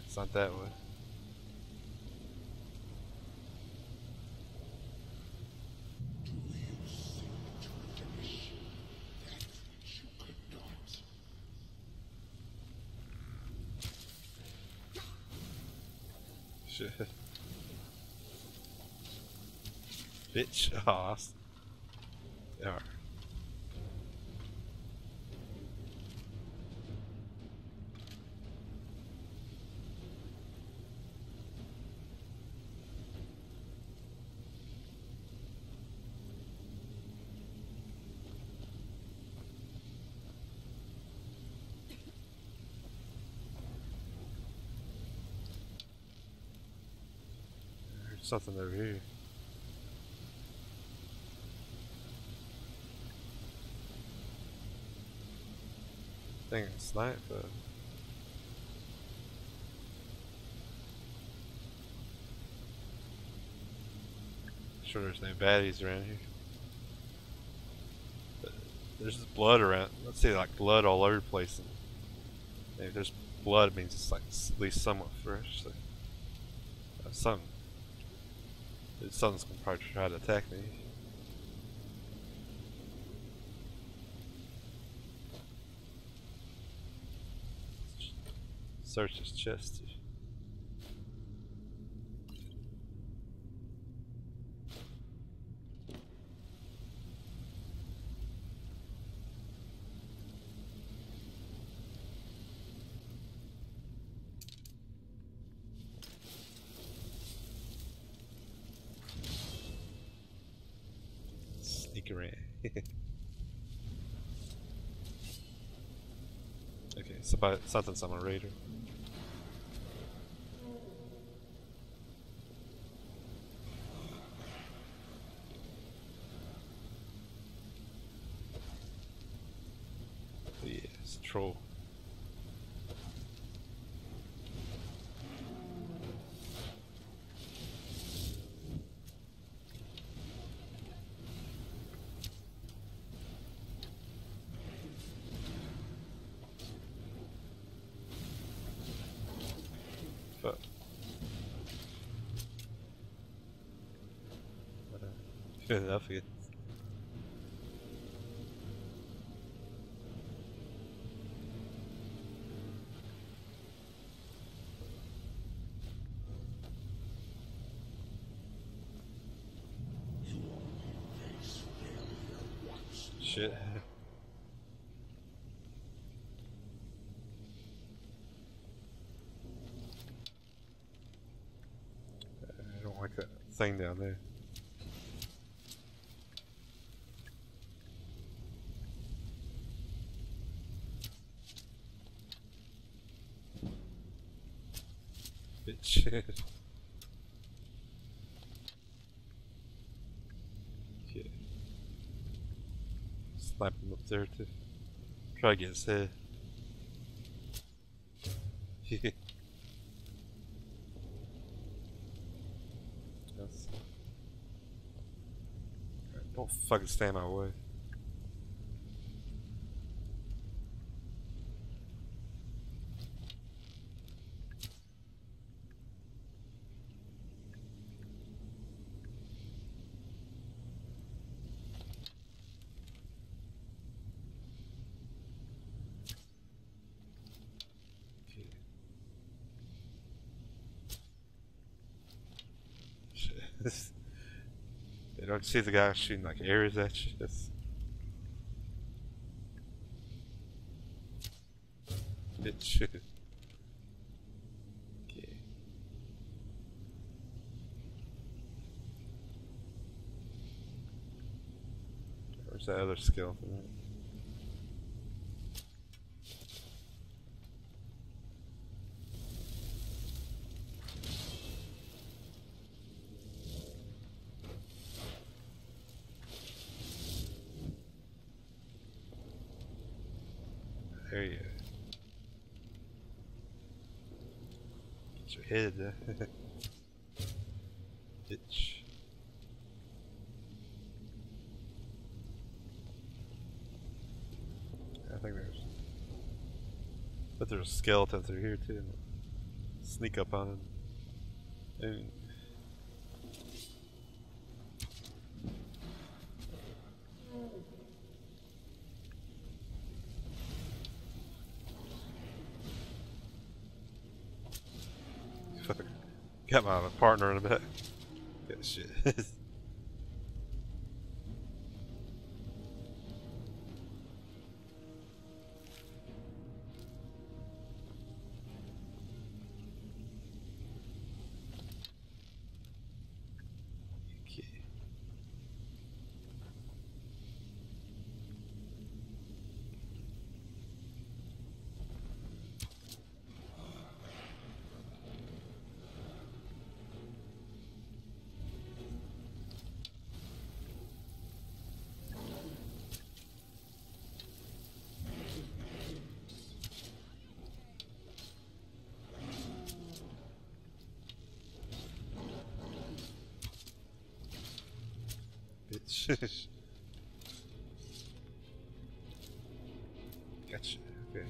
It's not that way. Shit. Bitch. Aw. Alright. There's something over here. I think it's night, but sure there's no baddies around here. But there's just blood around. Let's see, like blood all over the place. And if there's blood, it means it's like at least somewhat fresh. So something's gonna probably try to attack me. Search his chest. Sneak around. Okay, something's on my radar. Yeah, it's a troll. Fuck. Good enough here. Shit. I don't like that thing down there. Bitch. Yeah. Snipe him up there too. Try to get his head. Yeah. Don't fucking stand in my way. They don't see the guy shooting like arrows at you. That's bitch. Okay. Where's that other skeleton? There you go. Get your head there. Bitch. I think there's... But there's a skeleton through here too. sneak up on him. And got my partner in a bit. Good shit. Bitch. Gotcha. Okay.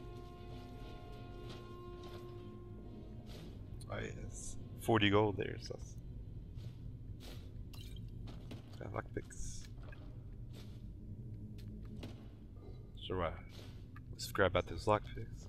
Oh yes. 40 gold there, so lockpicks. Sure, let's grab out those lockpicks.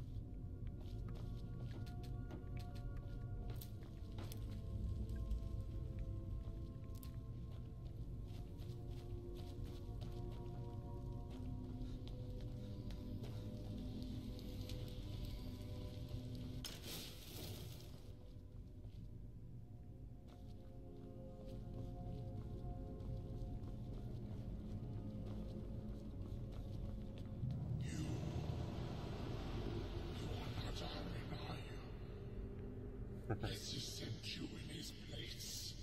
Let's just send you in his place.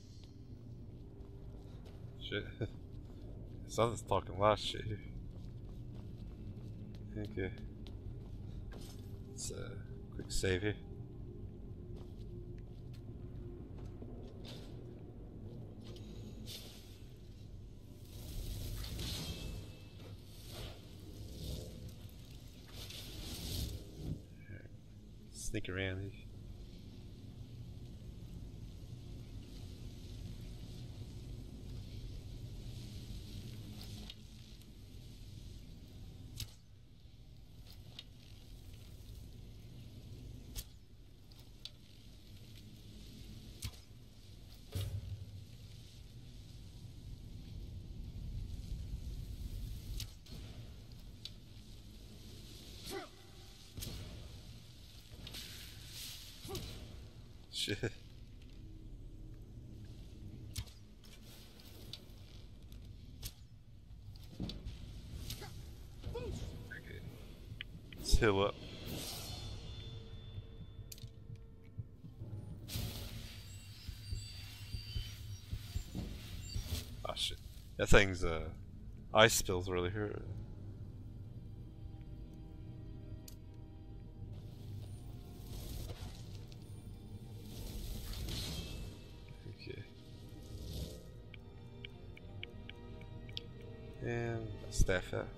Shit. Someone's talking loud shit here. Okay. Let's quick save here. Sneak around here. Shit. Okay. Let's heal up. Ah shit. That thing's ice spills really hurt. And staff out.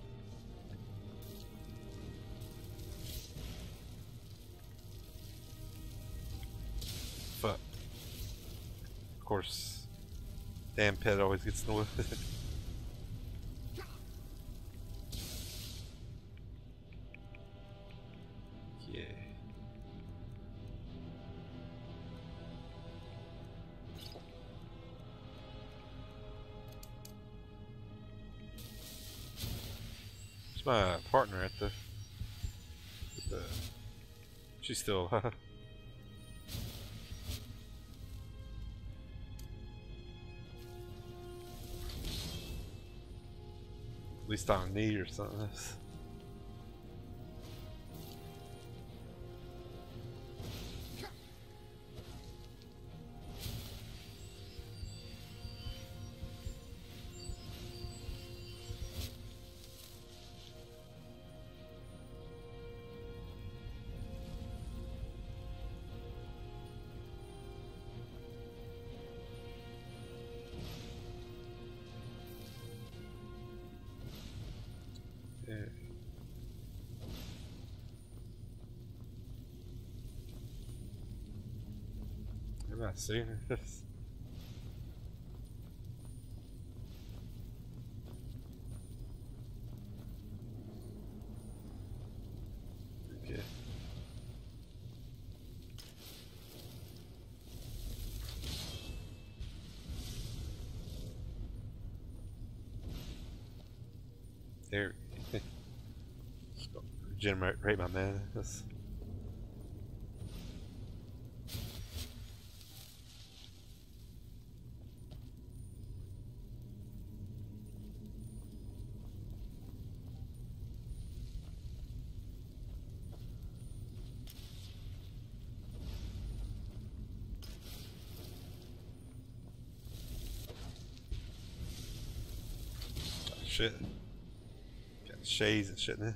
Fuck. Of course. Damn pet always gets in the way. Yeah. My partner at the she's still at least on a knee or something. Yeah. I see. Okay. There. Just go regenerate my mana. That's shit. Got shades and shit in there.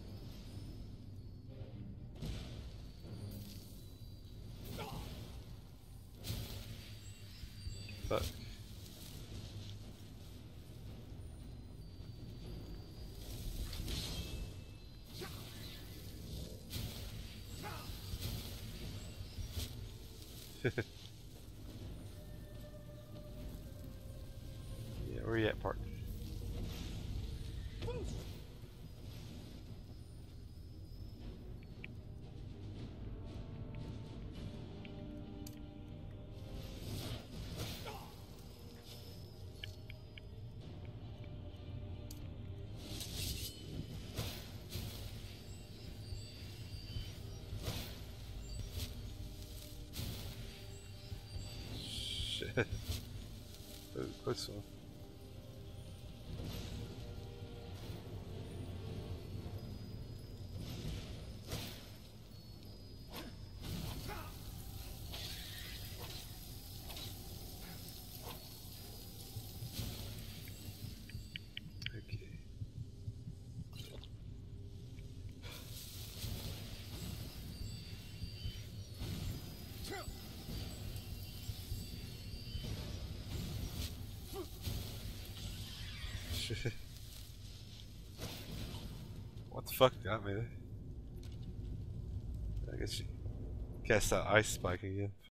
Fuck. Yeah, where you at, partner? Shit. Ooh, close one. Okay. Shit. What the fuck got me there? I guess you cast that ice spike again.